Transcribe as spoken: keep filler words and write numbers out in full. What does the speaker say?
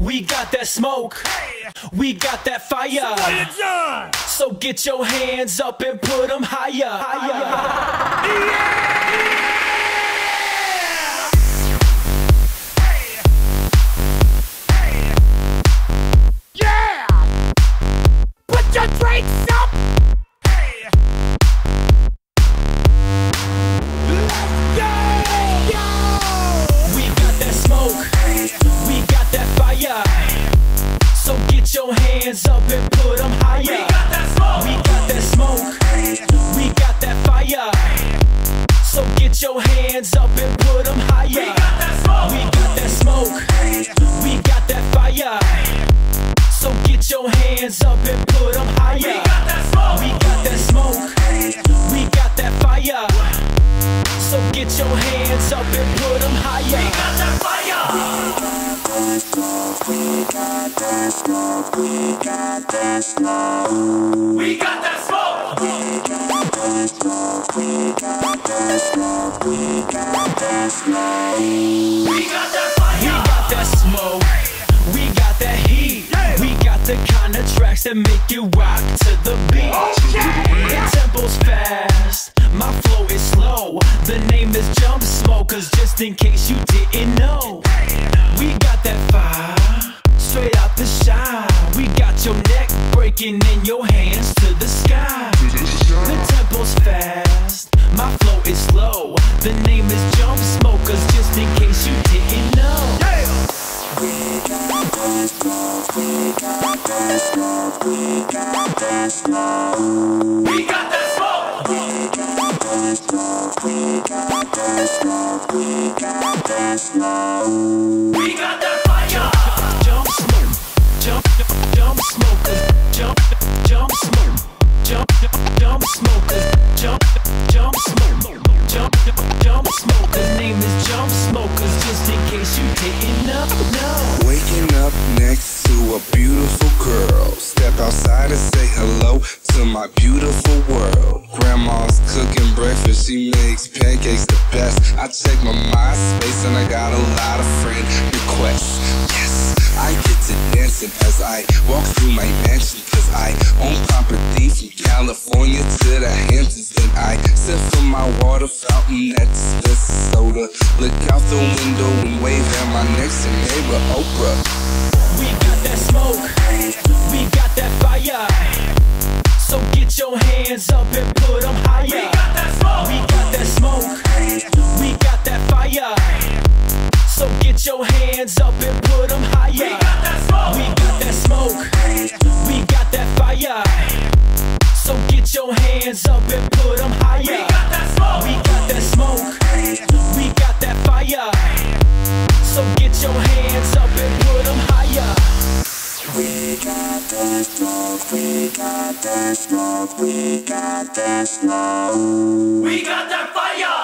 We got that smoke, we got that fire. So get your hands up and put them higher, higher. Yeah! Put your drinks up! So get your hands up and put them higher. We got that smoke. We got that smoke. We got that fire. So get your hands up and put them higher. We got that smoke. We got that smoke. We got that fire. So get your hands up and put them higher. We got that smoke. We got that smoke. We got that fire. So get your hands up and put them higher. We got that fire. We got that smoke, we got that smoke. We got that smoke. We got that smoke, we got that smoke. We got that smoke. We got that fire. We got that smoke. We got that heat. We got the kind of tracks that make you rock to the beat. The tempo's fast, my flow is slow. The name is Jump Smokers, just in case you didn't know. We got that fire, straight out the shine. We got your neck breaking and your hands to the sky. The tempo's fast, my flow is slow. The name is Jump Smokers, just in case you didn't know. We got that smoke, we got that smoke. We got that smoke. We got that smoke. We got that smoke, we got that smoke. We got that smoke. We got that fire. Jump smoke, jump, jump smokers, jump, jump smoke, jump, jump smokers, jump, jump smoke, jump, jump smokers. Name is Jump Smokers, just in case you didn't know. No. Waking up next to a beautiful girl. Step outside and say hello to my beautiful world. Grandma's cooking breakfast, she makes pancakes the best. I check my MySpace and I got a lot of friend requests. Yes, I get to dancing as I walk through my mansion, cause I own property from California to the Hamptons. Then I sip from my water fountain at the soda. Look out the window and wave at my next door neighbor, Oprah. We got that smoke, we got that fire. So get your hands up and put them higher. We got that smoke, we got that smoke. We got that fire. So get your hands up and put them higher. We got that smoke, we got that smoke. We got that fire. So get your hands up and put them higher. We got that smoke, we got that smoke. We got that fire. So get your hands up and put them higher. We got that smoke, we got that smoke. We got that smoke. We got that fire.